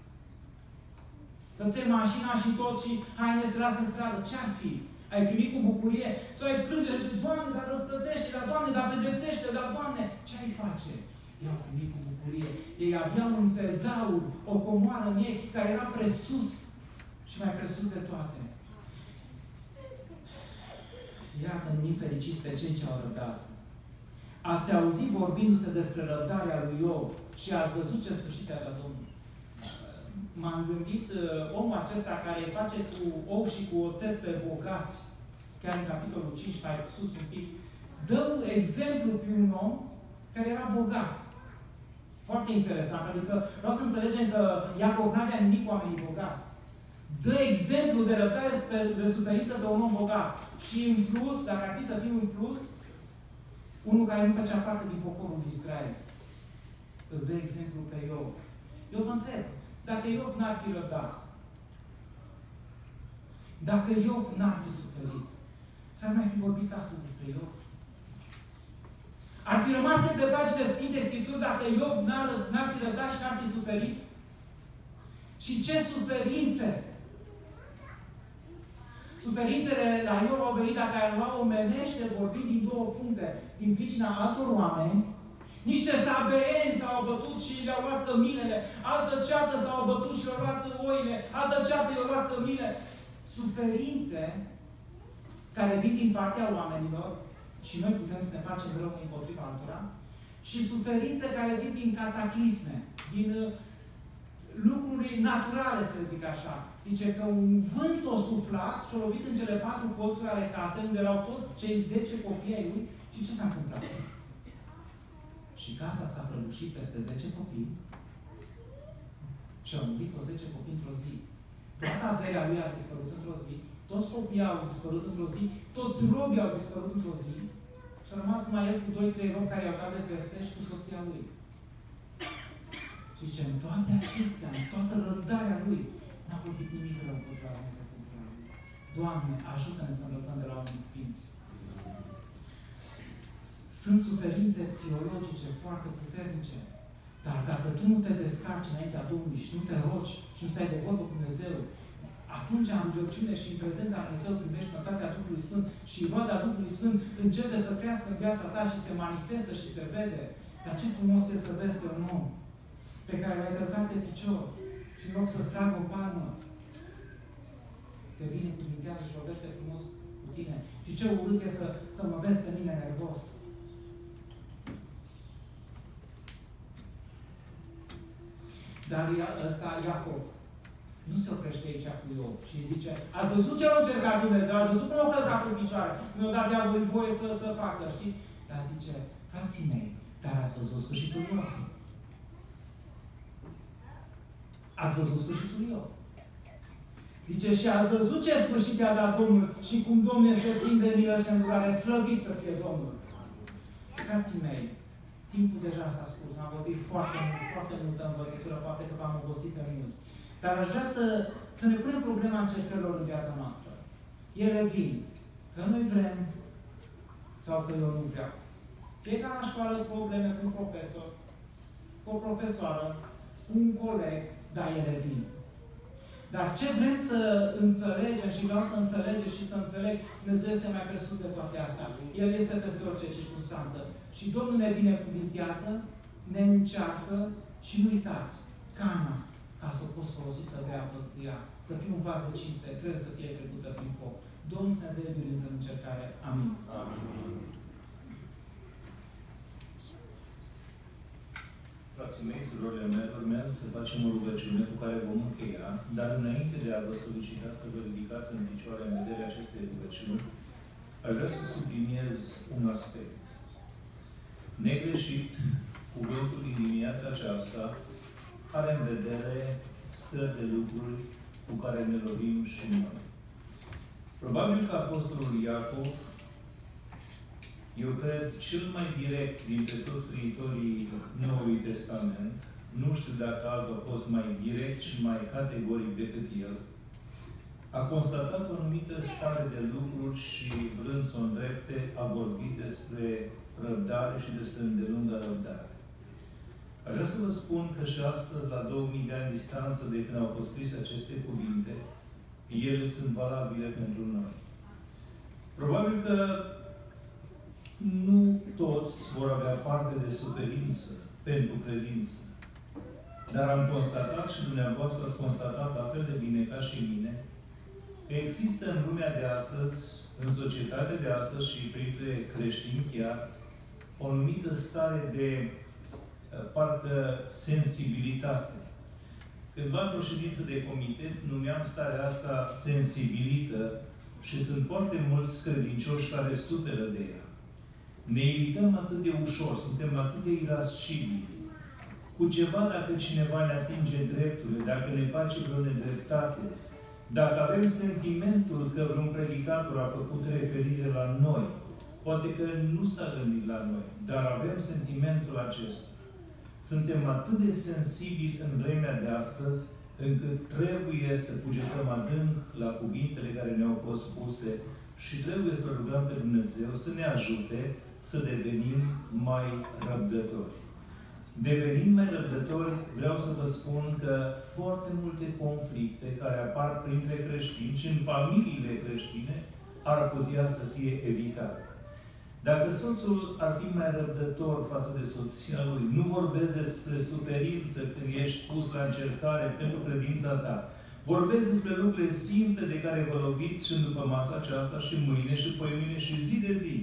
Să-ți mașina și tot și haine și lasă în stradă. Ce-ar fi? Ai primit cu bucurie? Sau ai plânge și Doamne, dar răsplătește, dar Doamne, dar pedepsește, dar Doamne, ce ai face? Ei au primit cu bucurie. Ei aveau un tezaur, o comoară în ei, care era presus și mai presus de toate. Iată, numim fericiți pe cei ce au răbdat. Ați auzit vorbindu-se despre răbdarea lui Iov și ați văzut ce sfârșit a dat Domnul. M-am gândit, omul acesta care îi face cu ou și cu oțet pe bogați, chiar în capitolul 5, mai sus un pic, dă un exemplu pe un om care era bogat. Foarte interesant, adică vreau să înțelegem că Iacov n-avea nimic cu oamenii bogați. Dă exemplu de răbdare, de suferință pe un om bogat. Și în plus, dacă ar fi să fim în plus, unul care nu făcea parte din poporul Israel. Îl dă exemplu pe Iov. Eu vă întreb, dacă Iov n-ar fi răbdat, dacă Iov n-ar fi suferit, s-ar mai fi vorbit astăzi despre Iov? Ar fi rămas pe paginile Sfinte Scripturi dacă Iov n-ar fi răbdat și n-ar fi suferit? Și ce suferințe! Suferințele la Iov au venit, dacă ai lua omenește, vorbind din două puncte. Din pricina altor oameni, niște sabeeni s-au bătut și le-au luat căminele, altă ceată s-au bătut și le-au luat oile, altă ceată le-au luat cămile. Suferințe care vin din partea oamenilor și noi putem să ne facem rău împotriva altora, și suferințe care vin din cataclisme, din lucruri naturale, să zic așa. Zice că un vânt o suflat și a lovit în cele 4 colțuri ale casei, unde erau toți cei 10 copii ai lui. Și ce s-a întâmplat? Și casa s-a prăbușit peste 10 copii și au murit o 10 copii într-o zi. Toată averea lui a dispărut într-o zi, toți copiii au dispărut într-o zi, toți robii au dispărut într-o zi și a rămas numai el cu 2-3 robi care i-au dat de peste și cu soția lui. Și zice, în toate acestea, în toată răbdarea lui, n-a vorbit nimic rău contra lui. Doamne, ajută-ne să învățăm de la oameni sfinți. Sunt suferințe psihologice foarte puternice. Dar dacă tu nu te descarci înaintea Domnului și nu te rogi și nu stai de vorbă cu Dumnezeu, atunci în rugăciune și în prezența lui Dumnezeu primești pătatea Duhului Sfânt și roada Duhului Sfânt începe să crească în viața ta și se manifestă și se vede. Dar ce frumos e să vezi pe un om pe care l-ai călcat pe picior și în loc să-ți tragă o palmă, te binecuvintează și vorbește frumos cu tine. Și ce urât e să mă vezi pe mine nervos. Dar ăsta, Iacov, nu se oprește aici cu Iov și zice, ați văzut ce a încercat Dumnezeu, ați văzut cum l-a călcat în picioare, nu i-a dat diavolului voie să facă, știi? Dar zice, frații mei, dar ați văzut sfârșitul Iov. Ați văzut sfârșitul Iov. Zice, și ați văzut ce sfârșit i-a dat Domnul și cum Domnul este plin de milă și îndurare, slăvit să fie Domnul. Frații mei, timpul deja s-a scurs, am vorbit foarte multă învățătură, poate că v-am obosit pe mulți. Dar aș vrea să ne punem problema încercărilor în viața noastră. Ele vin, că noi vrem sau că eu nu vreau. Fie ca la școală probleme cu un profesor, cu o profesoară, cu un coleg, dar ele vin. Dar ce vrem să înțelegem și vreau să înțelegeți și să înțeleg, Dumnezeu este mai presus de toate astea. El este peste orice circunstanță. Și Domnul ne binecuvintează, ne încearcă și nu uitați, cana, ca să o poți folosi să bea ea, să fii un vas de cinste, trebuie să fie trecută prin foc. Domnul să ne dea biruință în încercare. Amin. Amin. Frații mei, surorile mele, urmează să facem o rugăciune cu care vom încheia, dar înainte de a vă solicita să vă ridicați în picioare în vederea acestei rugăciuni, aș vrea să subliniez un aspect. Negreșit, cuvântul din dimineața aceasta are în vedere stări de lucruri cu care ne lovim și noi. Probabil că Apostolul Iacov, eu cred, cel mai direct dintre toți scriitorii Noului Testament, nu știu dacă altul a fost mai direct și mai categoric decât el, a constatat o anumită stare de lucruri și, vrând să o îndrepte, a vorbit despre răbdare și despre îndelungă răbdare. Aș vrea să vă spun că și astăzi, la 2000 de ani distanță de când au fost scrise aceste cuvinte, ele sunt valabile pentru noi. Probabil că nu toți vor avea parte de suferință pentru credință. Dar am constatat și dumneavoastră ați constatat la fel de bine ca și mine că există în lumea de astăzi, în societatea de astăzi și printre creștini chiar, o anumită stare de parcă sensibilitate. Cândva într-o ședință de comitet numeam starea asta sensibilită și sunt foarte mulți credincioși care suferă de ea. Ne irităm atât de ușor, suntem atât de irascibili. Cu ceva, dacă cineva ne atinge drepturile, dacă ne face vreo nedreptate, dacă avem sentimentul că vreun predicator a făcut referire la noi, poate că nu s-a gândit la noi, dar avem sentimentul acesta. Suntem atât de sensibili în vremea de astăzi, încât trebuie să cugetăm adânc la cuvintele care ne-au fost spuse și trebuie să rugăm pe Dumnezeu să ne ajute să devenim mai răbdători. Devenind mai răbdători, vreau să vă spun că foarte multe conflicte care apar printre creștini și în familiile creștine ar putea să fie evitate. Dacă soțul ar fi mai răbdător față de soția lui, nu vorbesc despre suferință când ești pus la încercare pentru credința ta. Vorbesc despre lucrurile simple de care vă loviți și după masa aceasta și mâine și poimâine și zi de zi.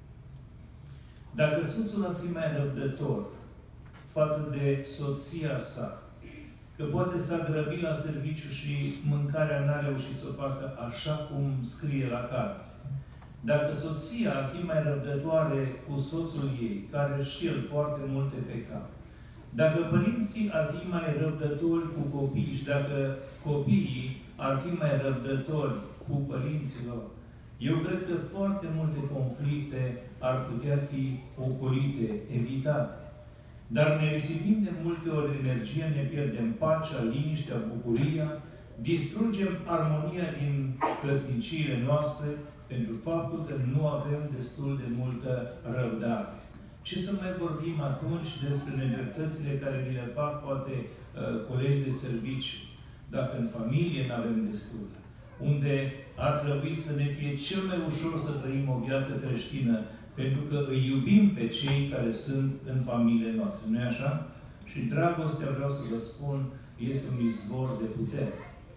Dacă soțul ar fi mai răbdător față de soția sa, că poate s-a grăbit la serviciu și mâncarea n-a reușit să o facă așa cum scrie la carte. Dacă soția ar fi mai răbdătoare cu soțul ei, care și el foarte multe pe cap, dacă părinții ar fi mai răbdători cu copiii și dacă copiii ar fi mai răbdători cu părinților, eu cred că foarte multe conflicte ar putea fi ocolite, evitate. Dar ne risipim de multe ori energia, ne pierdem pacea, liniștea, bucuria, distrugem armonia din căsniciile noastre pentru faptul că nu avem destul de multă răbdare. Ce să mai vorbim atunci despre nedreptățile care ni le fac, poate, colegi de serviciu, dacă în familie nu avem destul, unde ar trebui să ne fie cel mai ușor să trăim o viață creștină, pentru că îi iubim pe cei care sunt în familiile noastre. Nu-i așa? Și dragostea, vreau să vă spun, este un izvor de putere.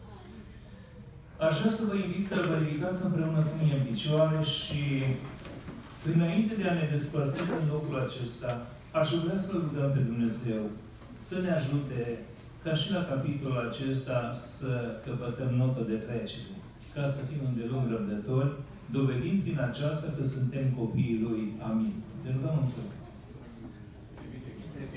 Aș vrea să vă invit să vă ridicați împreună cu mine în picioare și, înainte de a ne despărți în locul acesta, aș vrea să rugăm pe Dumnezeu să ne ajute, ca și la capitolul acesta, să căpătăm notă de trecere, ca să fim îndelung răbdători, dovedind prin aceasta că suntem copiii Lui. Amin. Ne rugăm împreună.